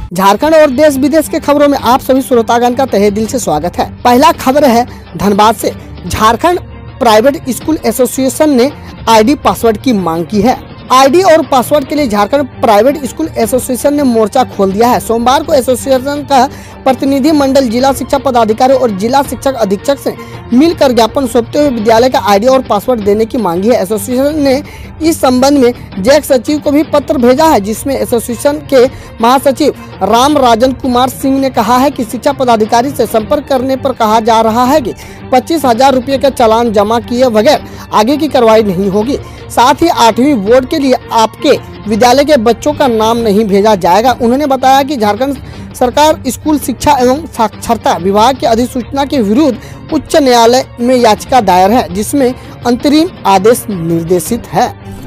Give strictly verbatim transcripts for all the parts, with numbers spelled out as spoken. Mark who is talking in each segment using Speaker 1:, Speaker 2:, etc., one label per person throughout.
Speaker 1: झारखंड और देश विदेश के खबरों में आप सभी श्रोतागण का तहे दिल से स्वागत है। पहला खबर है धनबाद से। झारखंड प्राइवेट स्कूल एसोसिएशन ने आईडी पासवर्ड की मांग की है। आईडी और पासवर्ड के लिए झारखंड प्राइवेट स्कूल एसोसिएशन ने मोर्चा खोल दिया है। सोमवार को एसोसिएशन का प्रतिनिधि मंडल जिला शिक्षा पदाधिकारी और जिला शिक्षक अधीक्षक से मिलकर ज्ञापन सौंपते हुए विद्यालय का आईडी और पासवर्ड देने की मांगी है। एसोसिएशन ने इस संबंध में जैक सचिव को भी पत्र भेजा है, जिसमें एसोसिएशन के महासचिव राम राजन कुमार सिंह ने कहा है कि शिक्षा पदाधिकारी से संपर्क करने पर कहा जा रहा है कि पच्चीस हजार रूपए का चालान जमा किए बगैर आगे की कार्रवाई नहीं होगी। साथ ही आठवीं बोर्ड के लिए आपके विद्यालय के बच्चों का नाम नहीं भेजा जाएगा। उन्होंने बताया कि झारखंड सरकार स्कूल शिक्षा एवं साक्षरता विभाग की अधिसूचना के विरुद्ध उच्च न्यायालय में याचिका दायर है, जिसमें अंतरिम आदेश निर्देशित है।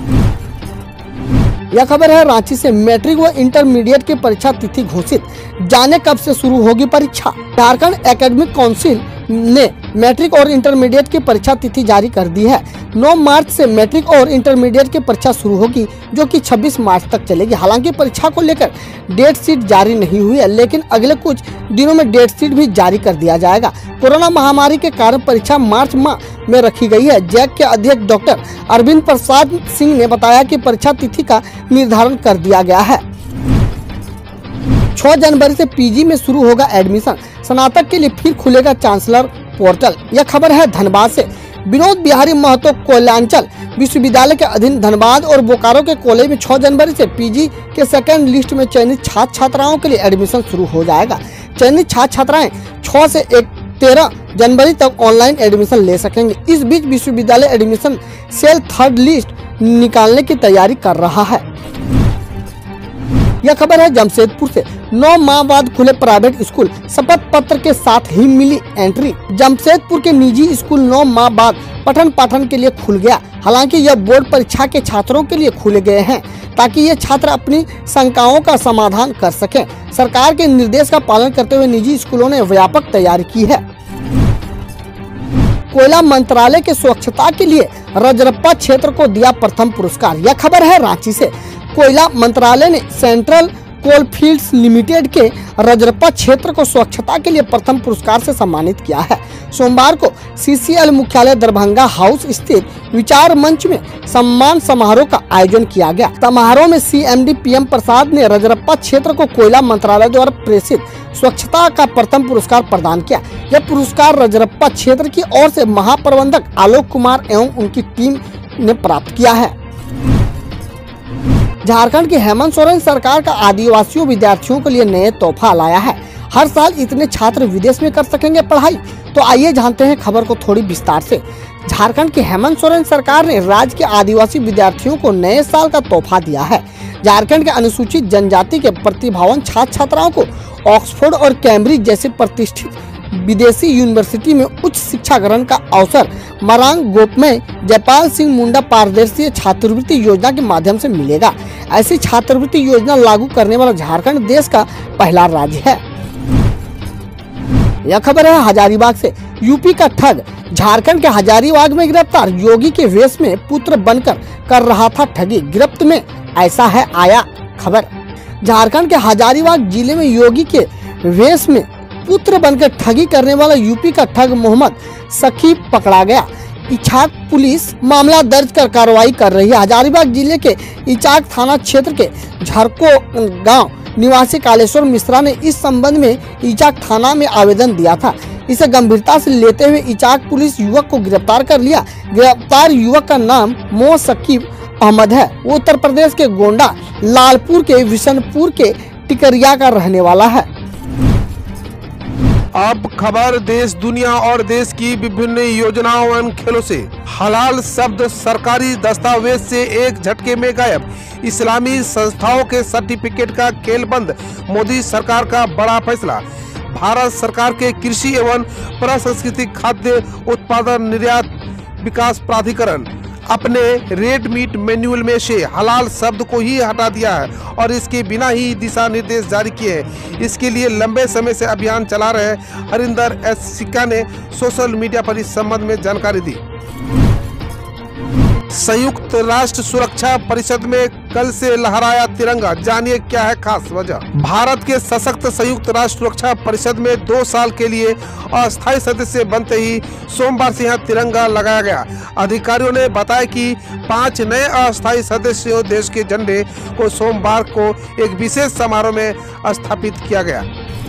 Speaker 1: यह खबर है रांची से। मैट्रिक व इंटरमीडिएट की परीक्षा तिथि घोषित, जाने कब से शुरू होगी परीक्षा। झारखंड एकेडमिक काउंसिल ने मैट्रिक और इंटरमीडिएट की परीक्षा तिथि जारी कर दी है। नौ मार्च से मैट्रिक और इंटरमीडिएट की परीक्षा शुरू होगी, जो कि छब्बीस मार्च तक चलेगी। हालांकि परीक्षा को लेकर डेट शीट जारी नहीं हुई है, लेकिन अगले कुछ दिनों में डेट शीट भी जारी कर दिया जाएगा। कोरोना महामारी के कारण परीक्षा मार्च माह में रखी गई है। जैक के अध्यक्ष डॉक्टर अरविंद प्रसाद सिंह ने बताया कि परीक्षा तिथि का निर्धारण कर दिया गया है। छह जनवरी से पीजी में शुरू होगा एडमिशन। स्नातक के लिए फिर खुलेगा चांसलर पोर्टल। यह खबर है धनबाद से। विनोद बिहारी महतो कोयलांचल विश्वविद्यालय के अधीन धनबाद और बोकारो के कॉलेज में छह जनवरी से पीजी के सेकंड लिस्ट में चयनित छात्र छात्राओं के लिए एडमिशन शुरू हो जाएगा। चयनित छात्र छात्राएं छह से एक तेरह जनवरी तक ऑनलाइन एडमिशन ले सकेंगे। इस बीच विश्वविद्यालय एडमिशन सेल थर्ड लिस्ट निकालने की तैयारी कर रहा है। यह खबर है जमशेदपुर से। नौ माह बाद खुले प्राइवेट स्कूल, शपथ पत्र के साथ ही मिली एंट्री। जमशेदपुर के निजी स्कूल नौ माह बाद पठन पाठन के लिए खुल गया। हालांकि यह बोर्ड परीक्षा के छात्रों के लिए खुले गए हैं, ताकि ये छात्र अपनी शंकाओं का समाधान कर सकें। सरकार के निर्देश का पालन करते हुए निजी स्कूलों ने व्यापक तैयारी की है। कोयला मंत्रालय के स्वच्छता के लिए रजरप्पा क्षेत्र को दिया प्रथम पुरस्कार। यह खबर है रांची से। कोयला मंत्रालय ने सेंट्रल कोलफील्ड्स लिमिटेड के रजरप्पा क्षेत्र को स्वच्छता के लिए प्रथम पुरस्कार से सम्मानित किया है। सोमवार को सीसीएल मुख्यालय दरभंगा हाउस स्थित विचार मंच में सम्मान समारोह का आयोजन किया गया। समारोह में सीएमडी पीएम प्रसाद ने रजरप्पा क्षेत्र को कोयला मंत्रालय द्वारा प्रेषित स्वच्छता का प्रथम पुरस्कार प्रदान किया। यह पुरस्कार रजरप्पा क्षेत्र की ओर से महाप्रबंधक आलोक कुमार एवं उनकी टीम ने प्राप्त किया है। झारखंड की हेमंत सोरेन सरकार का आदिवासियों विद्यार्थियों के लिए नए तोहफा लाया है। हर साल इतने छात्र विदेश में कर सकेंगे पढ़ाई। तो आइए जानते हैं खबर को थोड़ी विस्तार से। झारखंड की हेमंत सोरेन सरकार ने राज्य के आदिवासी विद्यार्थियों को नए साल का तोहफा दिया है। झारखंड के अनुसूचित जनजाति के प्रतिभावान छात्र छात्राओं को ऑक्सफोर्ड और कैम्ब्रिज जैसे प्रतिष्ठित विदेशी यूनिवर्सिटी में उच्च शिक्षा ग्रहण का अवसर मरांग गोपमय जयपाल सिंह मुंडा पारदर्शी छात्रवृत्ति योजना के माध्यम से मिलेगा। ऐसी छात्रवृत्ति योजना लागू करने वाला झारखंड देश का पहला राज्य है। यह खबर है हजारीबाग से। यूपी का ठग झारखंड के हजारीबाग में गिरफ्तार। योगी के वेश में पुत्र बनकर कर रहा था ठगी, गिरफ्त में ऐसा है आया खबर। झारखंड के हजारीबाग जिले में योगी के वेश में पुत्र बनकर ठगी करने वाला यूपी का ठग मोहम्मद सकीब पकड़ा गया। इचाक पुलिस मामला दर्ज कर कार्रवाई कर रही है। हजारीबाग जिले के इचाक थाना क्षेत्र के झरको गांव निवासी कालेश्वर मिश्रा ने इस संबंध में इचाक थाना में आवेदन दिया था। इसे गंभीरता से लेते हुए इचाक पुलिस युवक को गिरफ्तार कर लिया। गिरफ्तार युवक का नाम मोह सकीब अहमद है। वो उत्तर प्रदेश के गोंडा लालपुर के विशनपुर के टिकरिया का रहने वाला है।
Speaker 2: अब खबर देश दुनिया और देश की विभिन्न योजनाओं एवं खेलों से। हलाल शब्द सरकारी दस्तावेज से एक झटके में गायब। इस्लामी संस्थाओं के सर्टिफिकेट का खेल बंद। मोदी सरकार का बड़ा फैसला। भारत सरकार के कृषि एवं प्रसंस्कृतिक खाद्य उत्पादन निर्यात विकास प्राधिकरण अपने रेड मीट मैन्युअल में से हलाल शब्द को ही हटा दिया है और इसके बिना ही दिशा निर्देश जारी किए हैं। इसके लिए लंबे समय से अभियान चला रहे हरिंदर एस सिक्का ने सोशल मीडिया पर इस संबंध में जानकारी दी। संयुक्त राष्ट्र सुरक्षा परिषद में कल से लहराया तिरंगा, जानिए क्या है खास वजह। भारत के सशक्त संयुक्त राष्ट्र सुरक्षा परिषद में दो साल के लिए अस्थायी सदस्य बनते ही सोमवार से यहाँ तिरंगा लगाया गया। अधिकारियों ने बताया कि पांच नए अस्थायी सदस्यों देश के झंडे को सोमवार को एक विशेष समारोह में स्थापित किया गया।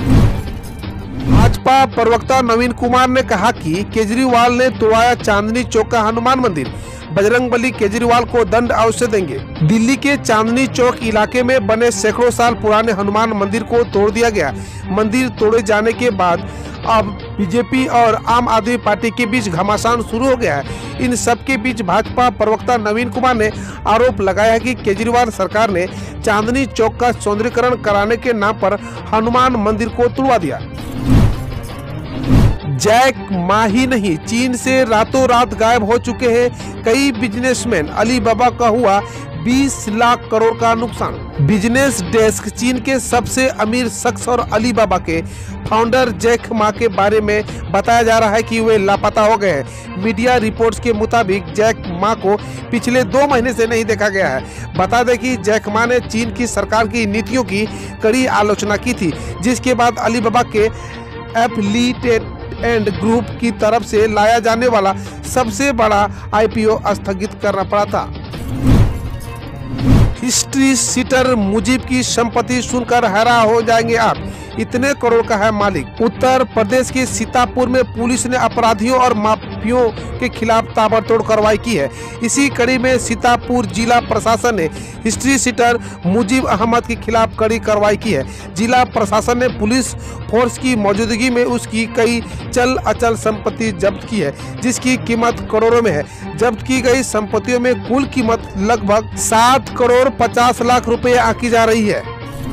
Speaker 2: भाजपा प्रवक्ता नवीन कुमार ने कहा कि केजरीवाल ने तोड़वाया चांदनी चौक का हनुमान मंदिर, बजरंगबली केजरीवाल को दंड अवश्य देंगे। दिल्ली के चांदनी चौक इलाके में बने सैकड़ों साल पुराने हनुमान मंदिर को तोड़ दिया गया। मंदिर तोड़े जाने के बाद अब बीजेपी और आम आदमी पार्टी के बीच घमासान शुरू हो गया है। इन सब के बीच भाजपा प्रवक्ता नवीन कुमार ने आरोप लगाया है कि केजरीवाल सरकार ने चांदनी चौक का सौंदर्यीकरण कराने के नाम पर हनुमान मंदिर को तोड़वा दिया। जैक मा ही नहीं, चीन से रातों रात गायब हो चुके हैं कई बिजनेसमैन। अलीबाबा का हुआ बीस लाख करोड़ का नुकसान। बिजनेस डेस्क चीन के सबसे अमीर शख्स और अलीबाबा के फाउंडर जैक मा के बारे में बताया जा रहा है कि वे लापता हो गए हैं। मीडिया रिपोर्ट्स के मुताबिक जैक मा को पिछले दो महीने से नहीं देखा गया है। बता दें कि जैक मा ने चीन की सरकार की नीतियों की कड़ी आलोचना की थी, जिसके बाद अलीबाबा के एफिलिएटेड एंड ग्रुप की तरफ से लाया जाने वाला सबसे बड़ा आईपीओ स्थगित करना पड़ा था। हिस्ट्री सीटर मुजीब की संपत्ति सुनकर हैरान हो जाएंगे आप, इतने करोड़ का है मालिक। उत्तर प्रदेश के सीतापुर में पुलिस ने अपराधियों और माफियों के खिलाफ ताबड़तोड़ कार्रवाई की है। इसी कड़ी में सीतापुर जिला प्रशासन ने हिस्ट्री सीटर मुजीब अहमद के खिलाफ कड़ी कार्रवाई की है। जिला प्रशासन ने पुलिस फोर्स की मौजूदगी में उसकी कई चल अचल संपत्ति जब्त की है, जिसकी कीमत करोड़ों में है। जब्त की गई संपत्तियों में कुल कीमत लगभग सात करोड़ पचास लाख रुपए आंकी जा रही है।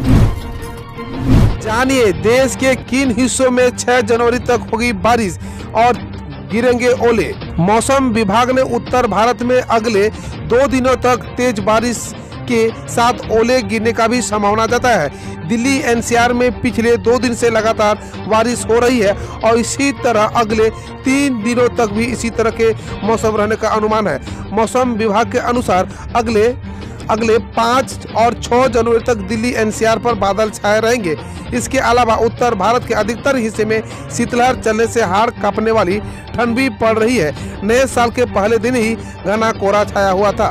Speaker 2: जानिए देश के किन हिस्सों में छह जनवरी तक होगी बारिश और गिरेंगे ओले। मौसम विभाग ने उत्तर भारत में अगले दो दिनों तक तेज बारिश के साथ ओले गिरने का भी संभावना जताया है। दिल्ली एनसीआर में पिछले दो दिन से लगातार बारिश हो रही है और इसी तरह अगले तीन दिनों तक भी इसी तरह के मौसम रहने का अनुमान है। मौसम विभाग के अनुसार अगले अगले पाँच और छह जनवरी तक दिल्ली एनसीआर पर बादल छाए रहेंगे। इसके अलावा उत्तर भारत के अधिकतर हिस्से में शीतलहर चलने से हाड़ कांपने वाली ठंड भी पड़ रही है। नए साल के पहले दिन ही घना कोहरा छाया हुआ था।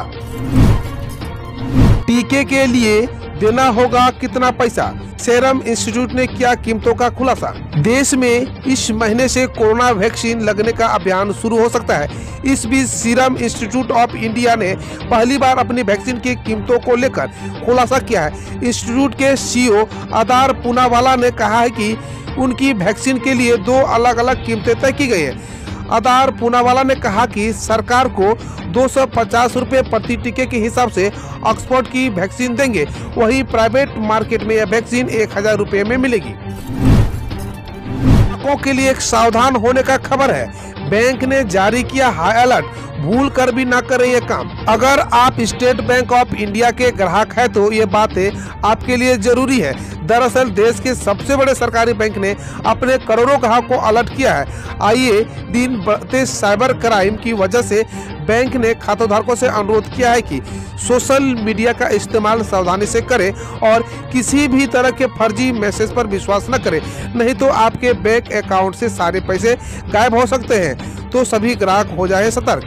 Speaker 2: टीके के लिए देना होगा कितना पैसा, सेरम इंस्टीट्यूट ने किया कीमतों का खुलासा। देश में इस महीने से कोरोना वैक्सीन लगने का अभियान शुरू हो सकता है। इस बीच सीरम इंस्टीट्यूट ऑफ इंडिया ने पहली बार अपनी वैक्सीन की कीमतों को लेकर खुलासा किया है। इंस्टीट्यूट के सीईओ आदार पूनावाला ने कहा है कि उनकी वैक्सीन के लिए दो अलग अलग कीमतें तय की गई है। आदार पूनावाला ने कहा कि सरकार को दो सौ पचास रुपए प्रति टीके के हिसाब से ऑक्सफोर्ड की वैक्सीन देंगे, वहीं प्राइवेट मार्केट में यह वैक्सीन एक हजार रुपए में मिलेगी। ग्राहकों के लिए एक सावधान होने का खबर है। बैंक ने जारी किया हाई अलर्ट, भूल कर भी ना करें ये काम। अगर आप स्टेट बैंक ऑफ इंडिया के ग्राहक हैं तो ये बातें आपके लिए जरूरी है। दरअसल देश के सबसे बड़े सरकारी बैंक ने अपने करोड़ों ग्राहक को अलर्ट किया है। आइए दिन बढ़ते साइबर क्राइम की वजह से बैंक ने खाताधारकों से अनुरोध किया है कि सोशल मीडिया का इस्तेमाल सावधानी से करें और किसी भी तरह के फर्जी मैसेज पर विश्वास न करें, नहीं तो आपके बैंक अकाउंट से सारे पैसे गायब हो सकते हैं। तो सभी ग्राहक हो जाए सतर्क।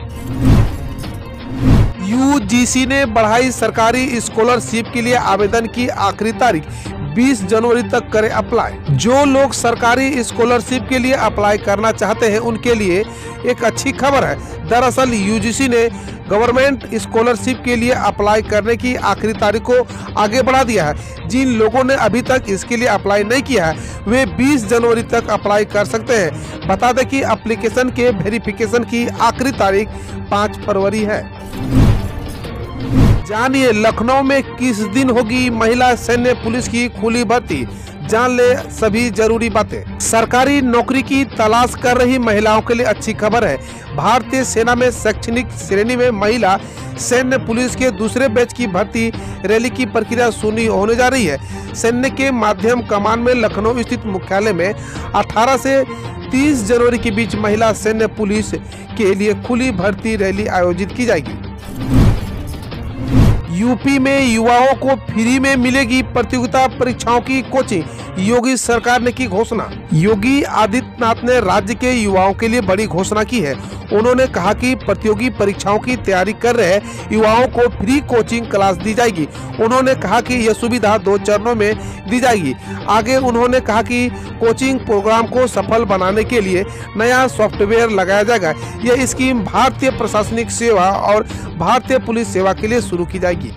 Speaker 2: यूजीसी ने बढ़ाई सरकारी स्कॉलरशिप के लिए आवेदन की आखिरी तारीख, बीस जनवरी तक करें अप्लाई। जो लोग सरकारी स्कॉलरशिप के लिए अप्लाई करना चाहते हैं उनके लिए एक अच्छी खबर है। दरअसल यूजीसी ने गवर्नमेंट स्कॉलरशिप के लिए अप्लाई करने की आखिरी तारीख को आगे बढ़ा दिया है। जिन लोगों ने अभी तक इसके लिए अप्लाई नहीं किया है वे बीस जनवरी तक अप्लाई कर सकते हैं। बता दें कि एप्लीकेशन के वेरिफिकेशन की आखिरी तारीख पाँच फरवरी है। जानिए लखनऊ में किस दिन होगी महिला सैन्य पुलिस की खुली भर्ती, जान ले सभी जरूरी बातें। सरकारी नौकरी की तलाश कर रही महिलाओं के लिए अच्छी खबर है। भारतीय सेना में शैक्षणिक श्रेणी में महिला सैन्य पुलिस के दूसरे बैच की भर्ती रैली की प्रक्रिया शुरू होने जा रही है। सैन्य के माध्यम कमान में लखनऊ स्थित मुख्यालय में अठारह से तीस जनवरी के बीच महिला सैन्य पुलिस के लिए खुली भर्ती रैली आयोजित की जाएगी। यूपी में युवाओं को फ्री में मिलेगी प्रतियोगिता परीक्षाओं की कोचिंग, योगी सरकार ने की घोषणा। योगी आदित्यनाथ ने राज्य के युवाओं के लिए बड़ी घोषणा की है। उन्होंने कहा कि प्रतियोगी परीक्षाओं की तैयारी कर रहे युवाओं को फ्री कोचिंग क्लास दी जाएगी। उन्होंने कहा कि यह सुविधा दो चरणों में दी जाएगी। आगे उन्होंने कहा कि कोचिंग प्रोग्राम को सफल बनाने के लिए नया सॉफ्टवेयर लगाया जाएगा। यह स्कीम भारतीय प्रशासनिक सेवा और भारतीय पुलिस सेवा के लिए शुरू की जाएगी।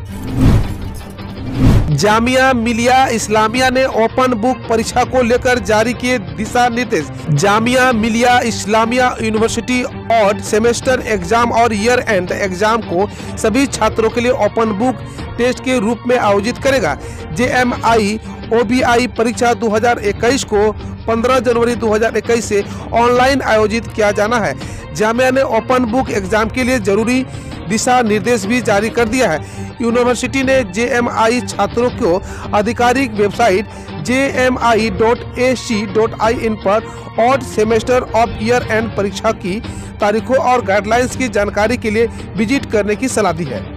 Speaker 2: जामिया मिलिया इस्लामिया ने ओपन बुक परीक्षा को लेकर जारी किए दिशा निर्देश। जामिया मिलिया इस्लामिया यूनिवर्सिटी और सेमेस्टर एग्जाम और ईयर एंड एग्जाम को सभी छात्रों के लिए ओपन बुक टेस्ट के रूप में आयोजित करेगा। जे M I O B I परीक्षा दो हज़ार इक्कीस को पंद्रह जनवरी दो हज़ार इक्कीस से ऑनलाइन आयोजित किया जाना है। जामिया ने ओपन बुक एग्जाम के लिए जरूरी दिशा निर्देश भी जारी कर दिया है। यूनिवर्सिटी ने जे एम आई छात्रों को आधिकारिक website J M I dot A C dot I N पर odd semester of year end परीक्षा की तारीखों और गाइडलाइंस की जानकारी के लिए विजिट करने की सलाह दी है।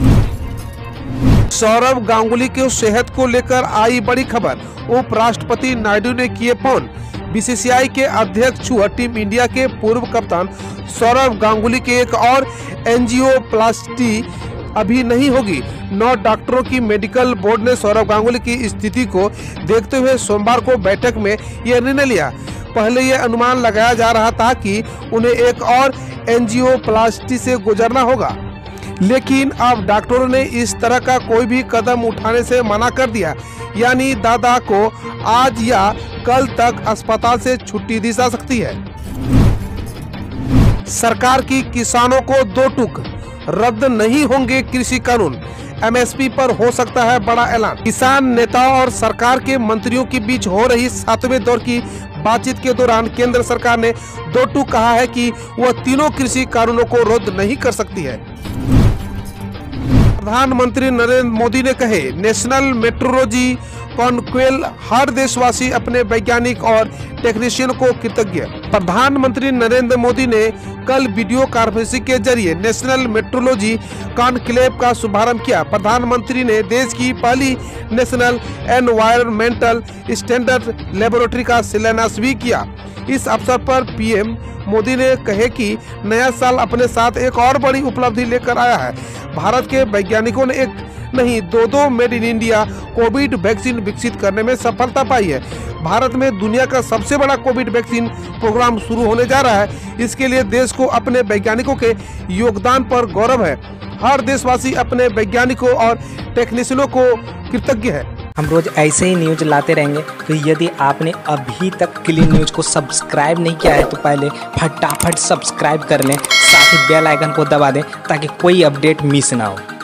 Speaker 2: सौरव गांगुली के सेहत को लेकर आई बड़ी खबर, उपराष्ट्रपति नायडू ने किए फोन। बी सी सी आई के अध्यक्ष व टीम इंडिया के पूर्व कप्तान सौरव गांगुली के एक और एंजियोप्लास्टी अभी नहीं होगी। नौ डॉक्टरों की मेडिकल बोर्ड ने सौरव गांगुली की स्थिति को देखते हुए सोमवार को बैठक में यह निर्णय लिया। पहले यह अनुमान लगाया जा रहा था कि उन्हें एक और एंजियोप्लास्टी से गुजरना होगा, लेकिन अब डॉक्टरों ने इस तरह का कोई भी कदम उठाने से मना कर दिया। यानी दादा को आज या कल तक अस्पताल से छुट्टी दी जा सकती है। सरकार की किसानों को दो टूक, रद्द नहीं होंगे कृषि कानून, एम एस पी पर हो सकता है बड़ा ऐलान। किसान नेताओं और सरकार के मंत्रियों के बीच हो रही सातवें दौर की बातचीत के दौरान केंद्र सरकार ने दो टूक कहा है कि वह तीनों कृषि कानूनों को रद्द नहीं कर सकती है। प्रधानमंत्री नरेंद्र मोदी ने कहे, नेशनल मेट्रोलॉजी कॉन्क्लेव हर देशवासी अपने वैज्ञानिक और टेक्नीशियन को कृतज्ञ। प्रधानमंत्री नरेंद्र मोदी ने कल वीडियो कॉन्फ्रेंसिंग के जरिए नेशनल मेट्रोलॉजी कॉन्क्लेव का शुभारंभ किया। प्रधानमंत्री ने देश की पहली नेशनल एनवायरमेंटल स्टैंडर्ड लेबोरेटरी का शिलान्यास भी किया। इस अवसर पर पी एम मोदी ने कहे कि नया साल अपने साथ एक और बड़ी उपलब्धि लेकर आया है। भारत के वैज्ञानिकों ने एक नहीं दो दो made in India covid vaccine विकसित करने में सफलता पाई है। भारत में दुनिया का सबसे बड़ा कोविड वैक्सीन प्रोग्राम शुरू होने जा रहा है। इसके लिए देश को अपने वैज्ञानिकों के योगदान पर गौरव है। हर देशवासी अपने वैज्ञानिकों और टेक्नीशियनों को कृतज्ञ है।
Speaker 3: हम रोज ऐसे ही न्यूज लाते रहेंगे, तो यदि आपने अभी तक क्लीन न्यूज को सब्सक्राइब नहीं किया है तो पहले फटाफट सब्सक्राइब कर लें, साथ ही बेल आइकन को दबा दें ताकि कोई अपडेट मिस ना हो।